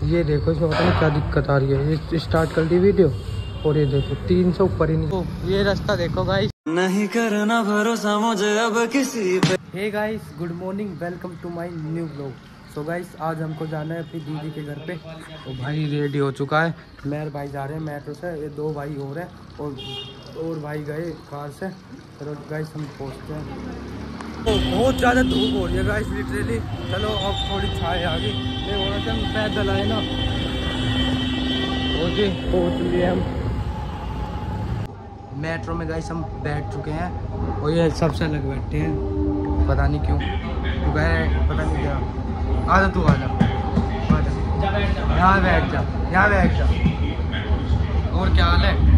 ये देखो इसमें पता नहीं क्या दिक्कत आ रही है। ये स्टार्ट कर दी वीडियो और ये देखो 300 ऊपर ही नहीं। तो ये रास्ता देखो गाइस, नहीं करना भरोसा मुझे अब किसी पे। Hey guys, good morning, welcome to my new blog. So guys, आज हमको जाना है अपनी दीदी के घर पे। तो भाई रेडी हो चुका है, मेरे भाई जा रहे हैं मेट्रो से, ये 2 भाई और हैं और भाई गए कार से। चलो गाइस हम पहुँचते हैं। तो बहुत ज़्यादा धूप हो रही है गाइस लिटरली। चलो अब थोड़ी छाए आ गई, ये हो रहा था हम पैदल आए ना। ओके पहुँच लिए हम मेट्रो में गाइस, हम बैठ चुके हैं और ये सबसे अलग बैठे हैं, पता नहीं क्यों गए, पता नहीं क्या। आ जा तू, आ जा यहाँ बैठ जा, यहाँ बैठ जा। और क्या हाल है?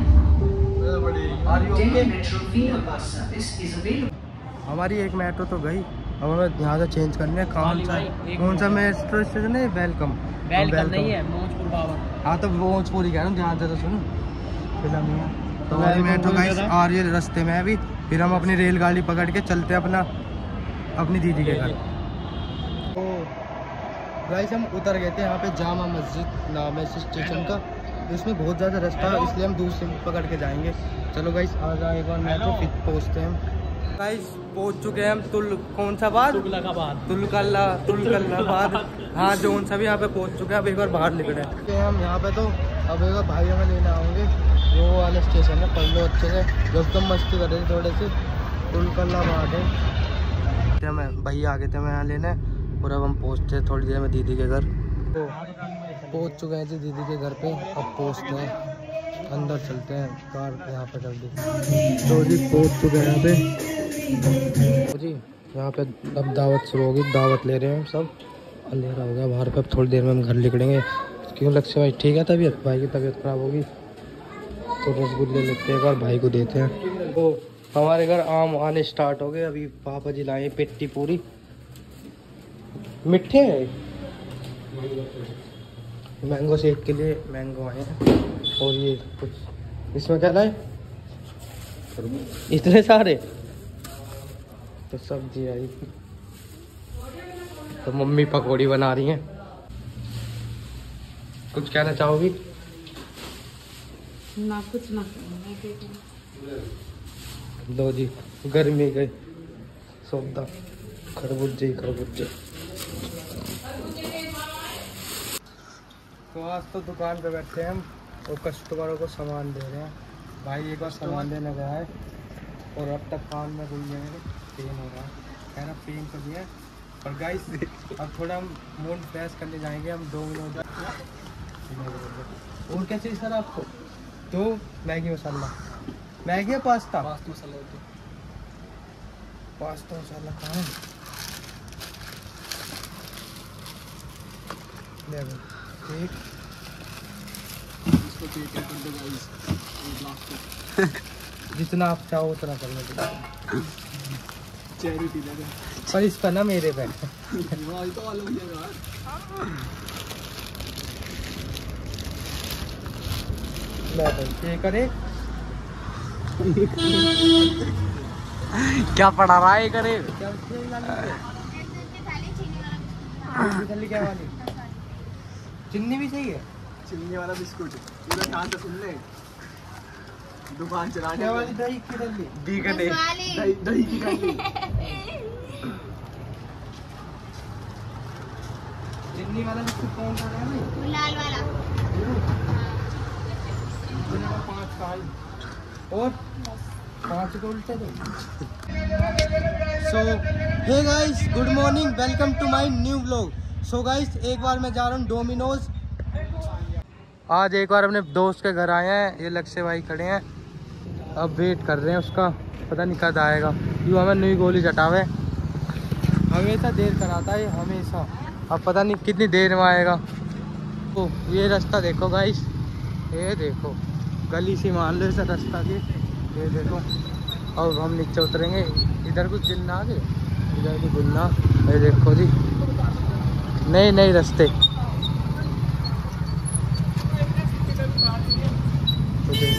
हमारी एक मेट्रो तो गई, अब हमें यहाँ से चेंज करने है। कौन सा मेट्रो स्टेशन है? वेलकम नहीं है, मोचपुर बाबा। हाँ तो मोचपुर ही कह रहा हूँ, ध्यान से तो सुनो फिल्म नहीं है। तो हमारी मेट्रो गाइस आ रही है रास्ते में अभी, फिर हम अपनी रेलगाड़ी पकड़ के चलते हैं अपनी दीदी के घर। तो गाइस हम उतर गए थे, यहाँ पे जामा मस्जिद नाम है इस स्टेशन का। इसमें बहुत ज़्यादा रास्ता है, इसलिए हम दूसरे पकड़ के जाएंगे। चलो गाइस आ जाए एक बार मेट्रो, फिर पहुँचते हैं हम। गाइस पहुँच चुके हैं हम कौन सा बाद? तुलकल्लाबाद। हाँ जोन सा भी यहाँ पे पहुँच चुके हैं। अब एक बार बाहर निकले हम यहाँ पे। तो अब एक बार भाई हमें लेने आओगे, वो वाला स्टेशन है, पढ़ लो अच्छे से। जब तुम मस्ती कर रहे थे थोड़े से, तुलकल्लाबाद है। मैं भैया आ गए थे मैं यहाँ लेने, और अब हम पहुँचते हैं थोड़ी देर में दीदी के घर। तो पहुँच चुके हैं जी दीदी के घर पे, अब पहुँचते हैं अंदर, चलते हैं कार यहाँ पे कर दी। तो जी पहुँच चुके हैं यहाँ पे जी। यहाँ पे अब दावत शुरू होगी, दावत ले रहे हैं हम सब। अंधेरा हो गया बाहर पे, अब थोड़ी देर में हम घर निकलेंगे। क्यों लक्ष्य भाई ठीक है तबीयत? भाई की तबीयत खराब होगी तो रसगुल्ले लेते हैं, एक बार भाई को देते हैं। तो हमारे घर आम आने स्टार्ट हो गए। अभी पापा जी लाए पेटी पूरी, मिठे मैंगो शेक के लिए मैंगो आए हैं। और ये कुछ इसमें क्या लाए, इतने सारे। तो सब्जी आई, तो मम्मी पकौड़ी बना रही हैं। कुछ कहना चाहोगी? ना कुछ ना। दो जी, गर्मी गई सौदा, खरबूजे। तो आज तो दुकान पे बैठे हैं हम और कस्टमरों को सामान दे रहे हैं। भाई एक बार सामान देने गया है और अब तक कान में घुल जाएंगे, पेन हो रहा है, कह रहा पेन तो दिया। और गाइस अब थोड़ा हम मूड फ्रेश करने जाएंगे हम 2 मिनट। और क्या चाहिए सर आपको? तो मैगी मसाला, मैगी या पास्ता मसाला होती है। पास्ता मसाला कहाँ है? ले एक इसको कर दो गाइस, जितना आप चाहो उतना कर लो। चैरिटी लगे पर इसका ना मेरे पे तो अलग जगह। ये करे क्या पढ़ा रहा है? करे क्या वाली चिन्नी भी चाहिए? चिन्नी वाला बिस्कुट पूरा शांत से सुन ले। दुकान चलाने वाली दही की डली, दही की डली। चिन्नी वाला बिस्कुट कौन सा है? लाल वाला। 5 का और 5 को उल्टे दो। So hey guys, good morning, welcome to my new vlog. So guys एक बार मैं जा रहा हूँ डोमिनोज। आज एक बार अपने दोस्त के घर आए हैं, ये लक्ष्य भाई खड़े हैं, अब वेट कर रहे हैं उसका, पता नहीं कब आएगा। यूँ हमें नई गोली चटावे, हमेशा देर कराता है हमेशा, अब पता नहीं कितनी देर में आएगा। तो ये रास्ता देखो गाइस, ये देखो गली सी मान लो इस रास्ता की, ये देखो। अब हम नीचे उतरेंगे, इधर कुछ जिन्ना आ गए, इधर भी गुन्ना, ये देखो जी नए रास्ते। तो देखो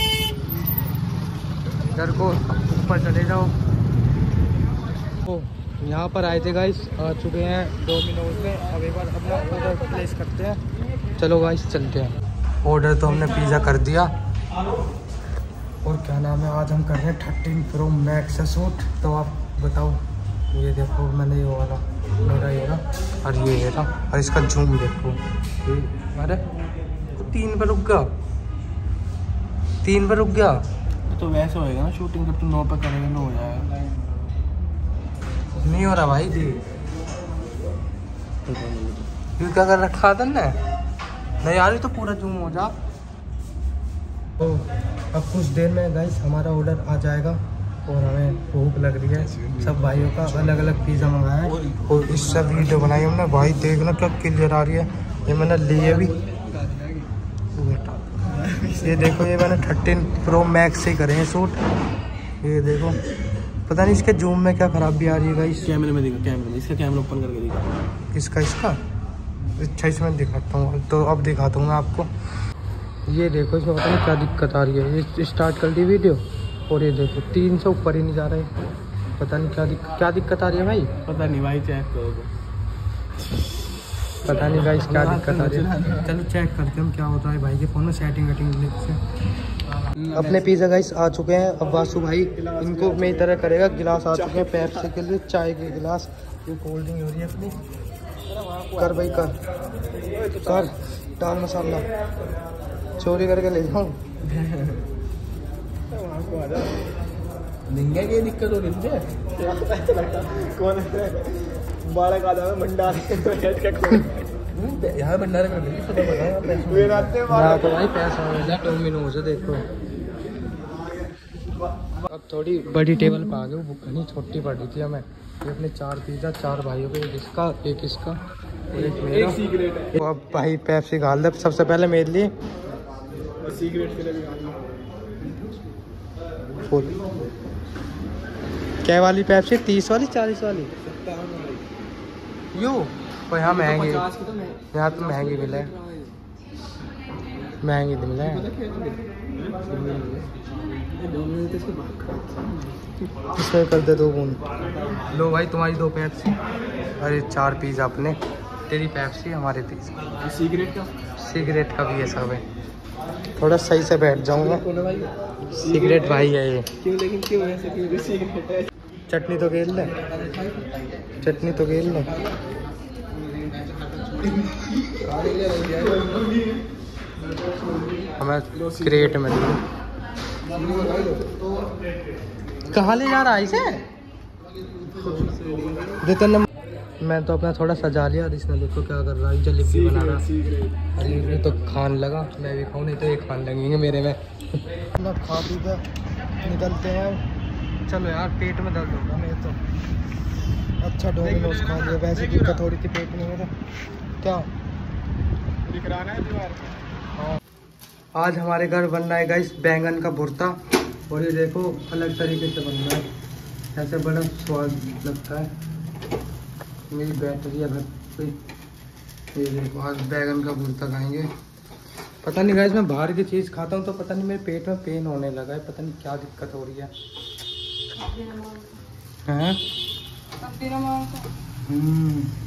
इधर को ऊपर चले जाओ। तो यहाँ पर आए थे गाइस, आ चुके हैं डोमिनोज में। अब एक बार अपना ऑर्डर प्लेस करते हैं। चलो गाइस चलते हैं। ऑर्डर तो हमने पिज़्ज़ा कर दिया। और क्या नाम है, आज हम कर रहे हैं 13 Pro Max शूट। तो आप बताओ, ये देखो मैंने ये वाला, मेरा ये रहा और ये रहा, और इसका जूम देखो। अरे 3 पर रुक गया, 3 पर रुक गया। तो वैसे होएगा ना शूटिंग, जब तुम 9 पर करेंगे 9 हो जाएगा। नहीं हो रहा भाई जी, क्यों क्या कर रखा था ना। नहीं यार ये तो पूरा जूम हो जा। तो अब कुछ देर में गाइस हमारा ऑर्डर आ जाएगा और हमें भूख लग रही है। सब भाइयों का अलग अलग पिज़्ज़ा मंगाया है और इससे वीडियो बनाई हमने। भाई देखना क्या क्लियर आ रही है। ये मैंने लिए भी, ये देखो, ये मैंने 13 Pro Max से करे हैं शूट। ये देखो, पता नहीं इसके जूम में क्या खराबी आ रही है गाइस। कैमरे में दिखा, कैमरे में, इसका कैमरा ओपन करके दिखा। इसका अच्छा इसमें दिखाता हूँ। तो अब दिखाता हूँ मैं आपको। ये देखो, इसमें पता नहीं क्या दिक्कत आ रही है। ये स्टार्ट कर दी वीडियो और ये देखो 3 से ऊपर ही नहीं जा रहा है। पता नहीं क्या दिक्कत आ रही है भाई। पता नहीं भाई, चेक करो तो। पता नहीं गाइस क्या दिक्कत आ रही है। चलो चेक करते हैं क्या होता है भाई के फ़ोन में। सेटिंग से अपने पिज़्ज़ा गाइस आ चुके हैं। अब वासु भाई इनको मेरी तरह करेगा। गिलास आ चुके हैं पेप्सी के लिए, चाय के गिलास। ये कोल्ड ड्रिंक हो रही है अपनी। कर भाई कर डाल मसाला, चोरी करके ले जाऊँ। ये दिक्कत हो रही है कौन बारह का भंडारे यहाँ भंडारे में तो भाई पैसा डोमिनोज है। देखो अब थोड़ी बड़ी टेबल पे आ गए, भूख नहीं छोटी पड़ रही थी हमें। ये अपने 4 पिज़्ज़ा 4 भाइयों के, एक इसका एक इसका और एक मेरा। तो अब भाई पेप्सी घाल दे सबसे पहले मेरे लिए। सीक्रेट के लिए भी फुल क्या वाली पेप्सी, 30 वाली 40 वाली? यू और यहाँ महंगी, यहाँ तो महंगी मिले, महंगी तो मिले। इसमें कर दे 2 बूंद। लो भाई तुम्हारी 2 पेप्सी। अरे 4 पिज़्ज़ा अपने, तेरी पेप्सी हमारे पिज़्ज़ा। सिगरेट का भी है सब है। थोड़ा सही से बैठ जाऊंगा। सिगरेट भाई है ये। क्यों, लेकिन क्यों ऐसे, क्यों सिगरेट है? चटनी तो खेल ले, चटनी तो खेल ले। हमें क्रेट में कहाँ ले जा रहा है इसे? मैं तो अपना थोड़ा सजा लिया। इसने देखो क्या कर रहा है, जलेबी बना रहा। अरे ये तो खान लगा, मैं भी खाऊं, नहीं तो ये खान लगेंगे मेरे में। अपना खा पी कर निकलते हैं। चलो यार पेट में दर्द होगा मेरे तो। अच्छा डोमिनोज खा लिया, वैसे दिक्कत हो रही थी पेट में मेरे। क्या हाँ, आज हमारे घर बन रहा है गाइस बैंगन का भुर्ता। और ये देखो अलग तरीके से बन रहा है, ऐसे बड़ा स्वाद लगता है। मेरी बैटरी है घर पे। ये देखो आज बैंगन का भुर्ता खाएंगे। पता नहीं गाइस, मैं बाहर की चीज़ खाता हूँ तो पता नहीं मेरे पेट में पेन होने लगा है। पता नहीं क्या दिक्कत हो रही है। हैं?